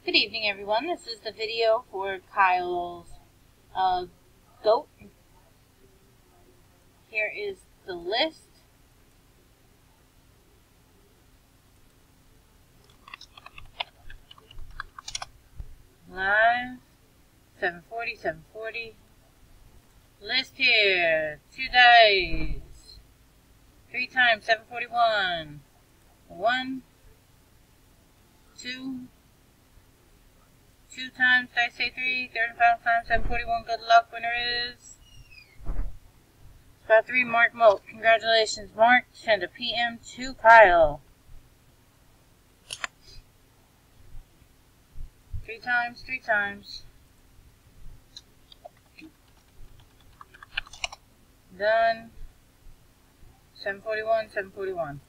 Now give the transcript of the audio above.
Good evening, everyone. This is the video for Kyle's goat. Here is the list. Live, 740, 740. List here, 2 dice. 3 times, 741. 1, 2. 2 times, dice say 3. Third and final time, 741. Good luck, winner is Spot 3, Mark Moak. Congratulations, Mark. Send a PM to Kyle. 3 times, 3 times. Done. 741, 741.